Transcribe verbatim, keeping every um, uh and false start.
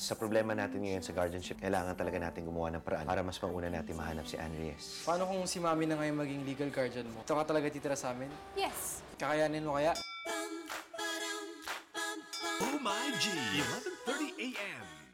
Sa problema natin ngayon sa guardianship, kailangan talaga natin gumawa ng paraan para mas mauna natin mahanap si Ann Reyes. Paano kung si Mami na ngayon maging legal guardian mo? Ito ka talaga titira sa amin? Yes. Kakayanin mo kaya? Oh my G, eleven thirty a m